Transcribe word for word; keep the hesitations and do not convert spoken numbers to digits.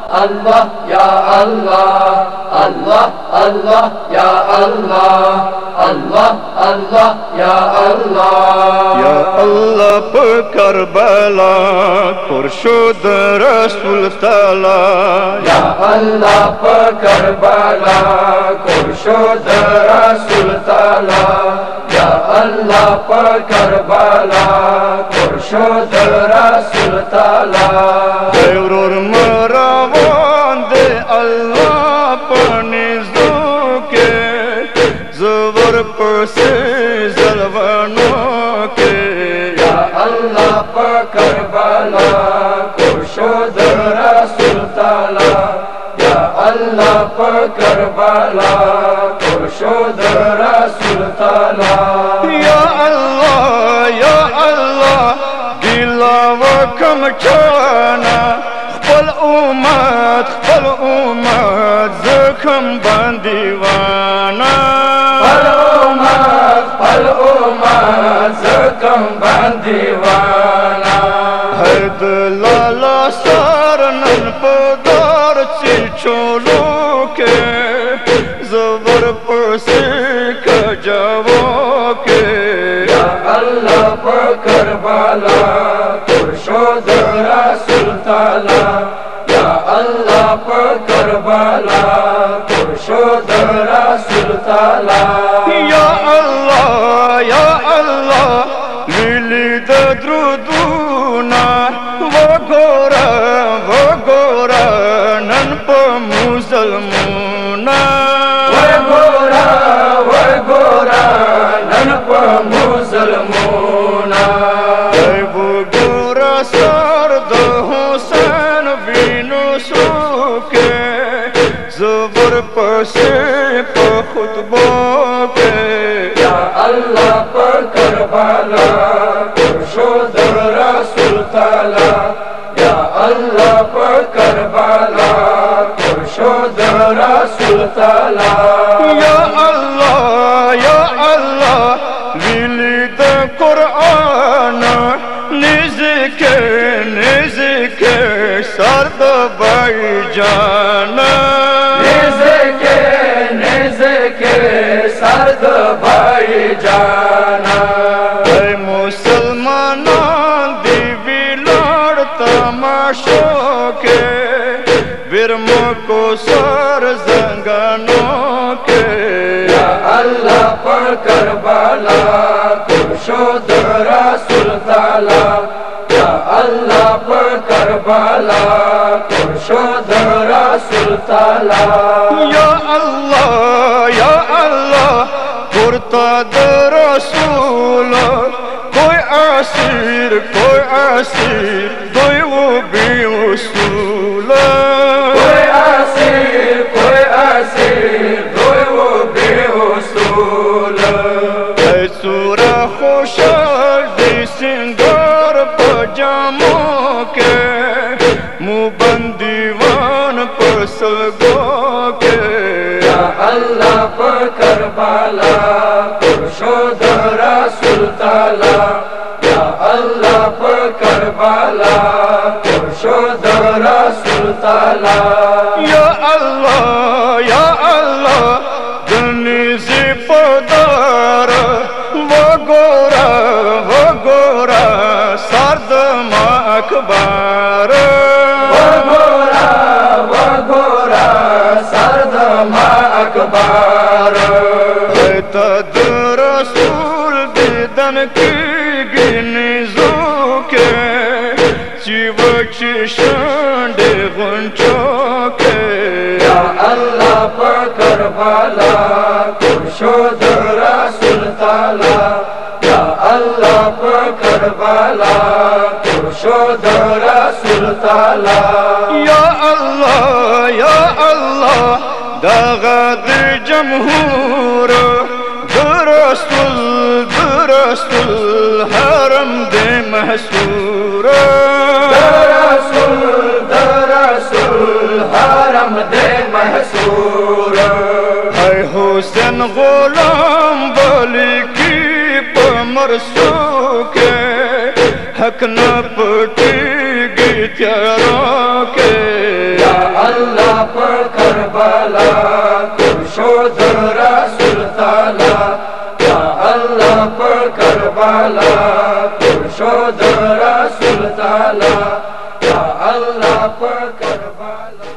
اللہ یا اللہ اللہ اللہ یا اللہ اللہ اللہ یا اللہ یا اللہ پر کربلا خورشید رسول تعالی یا اللہ پر کربلا خورشید رسول تعالی یا اللہ پر کربلا خورشید رسول تعالی دیورور مروان دے اللہ پنیزو کے زور پر سے زلوانوں کے یا اللہ پر کربلا خورشید رسول تعالی یا اللہ پر کربلا خورشید رسول تعالی یا اللہ یا اللہ گلا و کم چانا خپل امت خپل امت زخم بندیوانا پل امت پل امت زخم بندیوانا حید لالا سارنن پدار چی چولو کے زور پر سے کجاو کے یا اللہ پر کربلا خورشید رسول تعالی یا اللہ پر کربلا خورشید رسول تعالی یا اللہ یا اللہ لیلی درودونا وگورا وگورا نن پا مسلمونا وگورا وگورا نن پا مسلمونا اے وگورا سرد حسین وینو سوکے زور پسے پا خطبوں کے یا اللہ پر کربلا خورشید رسول تعالی یا اللہ پر کربلا خورشید رسول تعالی یا اللہ یا اللہ ولید قرآن نزکے نزکے سرد بائی جانا نزکے نزکے سرد بائی جانا اے مسلمانان دیوی لڑ تماشو کے ورمو کو سر زنگانوں کے یا اللہ پر کربلا خورشید رسول تعالی یا اللہ پر کربلا خورشید رسول تعالی یا اللہ یا اللہ کرتا در رسول کوئی اسیر کوئی اسیر کوئی وہ بھی اصول کوئی اسیر کوئی اسیر کوئی وہ بے اصول اے سورہ خوشحال دی سنگار پجاموں کے مبندیوان پر سلگوں کے یا اللہ پر کربلا خورشید رسول تعالی یا اللہ پر کربلا خورشید رسول تعالی یا اللہ یا اللہ دنیزی پدار وگورا وگورا سرد ما اکبار وگورا وگورا سرد ما اکبار تد رسول دیدن کی گنیزو کے چیو چشند غنچو کے یا اللہ پر کربلا خورشید رسول تعالی یا اللہ پر کربلا خورشید رسول تعالی یا اللہ یا اللہ دغد جمہور درستل درستل حرم دے محصور درسول درسول حرم دے محصور اے حسین غلام بلی کی پمرسو کے حق نہ پٹی گی تیاروں کے یا کربلا خورشید رسول تعالی یا اللہ پر کربلا خورشید رسول تعالی یا اللہ پر کربلا